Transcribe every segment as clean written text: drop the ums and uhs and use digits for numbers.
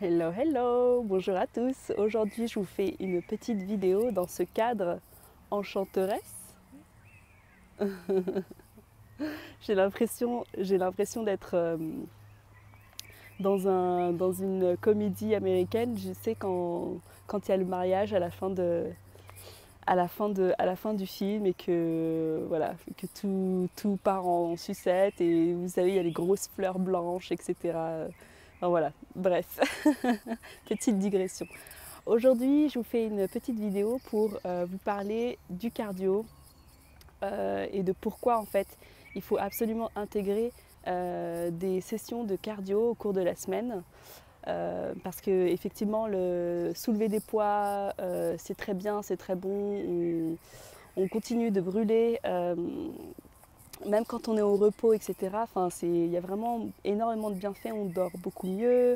Hello, hello, bonjour à tous. Aujourd'hui, je vous fais une petite vidéo dans ce cadre enchanteresse. J'ai l'impression d'être dans une comédie américaine. Je sais quand il y a le mariage à la fin du film et que voilà, que tout part en sucette et vous savez, il y a les grosses fleurs blanches, etc. Enfin, voilà, bref, petite digression. Aujourd'hui, je vous fais une petite vidéo pour vous parler du cardio et de pourquoi en fait il faut absolument intégrer des sessions de cardio au cours de la semaine. Parce que effectivement, le soulever des poids, c'est très bien, c'est très bon. On continue de brûler, même quand on est au repos, etc. Enfin, il y a vraiment énormément de bienfaits. On dort beaucoup mieux,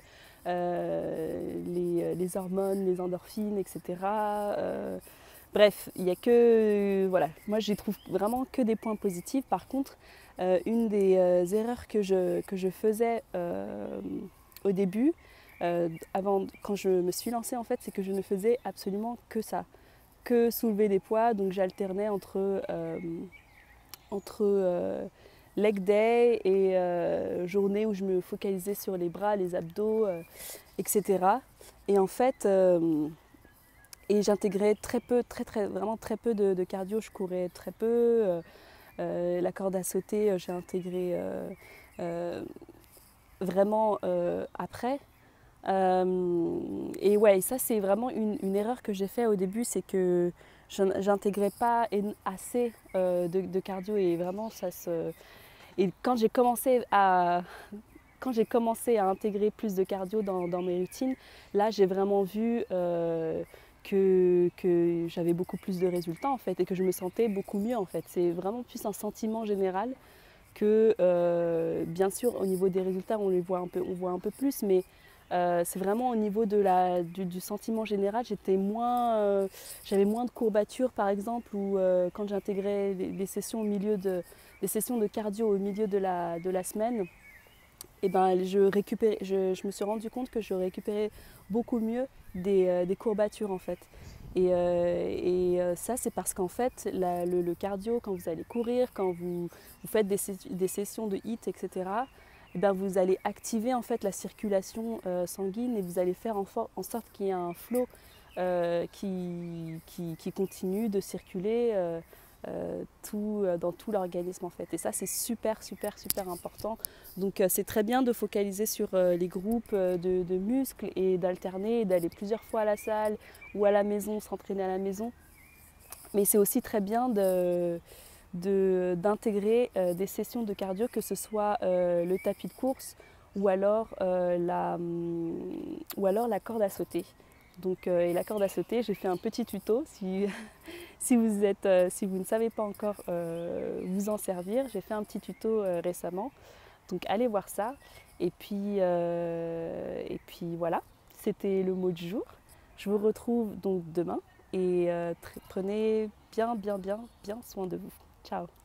les hormones, les endorphines, etc. Bref, il y a que voilà. Moi, j'y trouve vraiment que des points positifs. Par contre, une des erreurs que je faisais au début, quand je me suis lancée en fait, c'est que je ne faisais absolument que ça, que soulever des poids. Donc j'alternais entre leg day et journée où je me focalisais sur les bras, les abdos, etc. Et en fait, et j'intégrais très peu, vraiment très peu de cardio. Je courais très peu. La corde à sauter, j'ai intégré euh, vraiment après. Et ouais, ça c'est vraiment une erreur que j'ai fait au début, c'est que j'intégrais pas assez de cardio et vraiment ça se... Et quand j'ai commencé à intégrer plus de cardio dans mes routines, là j'ai vraiment vu que j'avais beaucoup plus de résultats en fait et que je me sentais beaucoup mieux en fait. C'est vraiment plus un sentiment général que bien sûr au niveau des résultats on voit un peu plus, mais c'est vraiment au niveau du sentiment général, j'avais moins de courbatures par exemple, ou quand j'intégrais les sessions des sessions de cardio au milieu de la semaine, et ben je me suis rendu compte que je récupérais beaucoup mieux des courbatures en fait. Ça, c'est parce qu'en fait, le cardio, quand vous allez courir, quand vous faites des sessions de HIIT, etc., eh ben, vous allez activer en fait la circulation sanguine et vous allez faire en sorte qu'il y ait un flot qui continue de circuler dans tout l'organisme en fait. Et ça, c'est super, super, super important. Donc c'est très bien de focaliser sur les groupes de muscles et d'alterner, d'aller plusieurs fois à la salle ou à la maison, s'entraîner à la maison. Mais c'est aussi très bien d'intégrer des sessions de cardio, que ce soit le tapis de course ou alors la corde à sauter. Donc, et la corde à sauter, j'ai fait un petit tuto. Si vous ne savez pas encore vous en servir, j'ai fait un petit tuto récemment. Donc allez voir ça. Et puis voilà, c'était le mot du jour. Je vous retrouve donc demain et prenez bien, bien, bien, bien soin de vous. Ciao.